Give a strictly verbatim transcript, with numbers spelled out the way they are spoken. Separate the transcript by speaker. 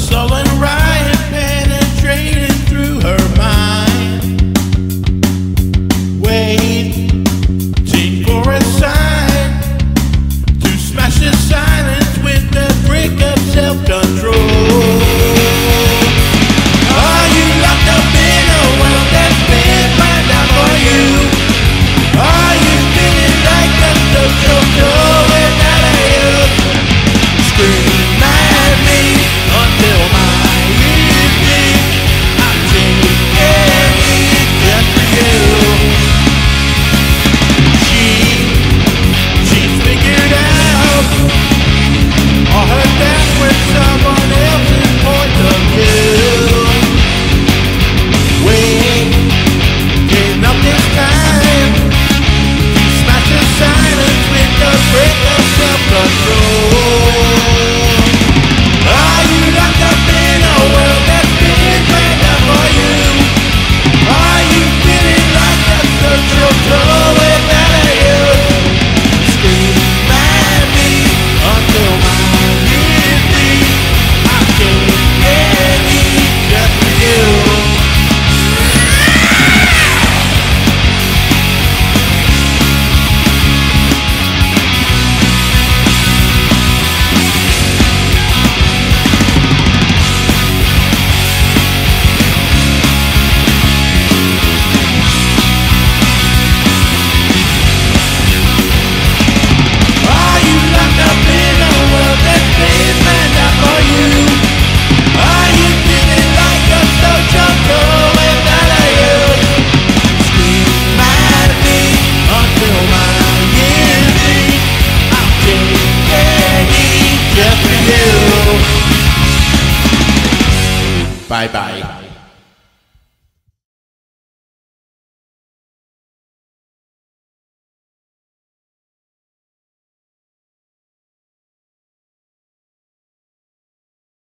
Speaker 1: sullen riot penetrated through her mind, waiting for a sign to smash the silence with the brick of self-control. Are you locked up in a world that's been planned out for you? Are you feeling like a social show without a youth? Scream at me until my ears bleed. I'm taking it just for you. She, she's figured out all her doubts with someone else's point of view. Waiting up this time to smash the silence with the brick of self-control. Are you locked up in a world that's been planned out for you? Are you feeling like a social toll without a youth? Scream at me until my ears bleed. I can't get it just for you. Are you locked up in a world that's been planned out for you? Are you feeling like a social toll without a youth? Scream at me until my ears bleed. I'm taking it just for you. Bye bye.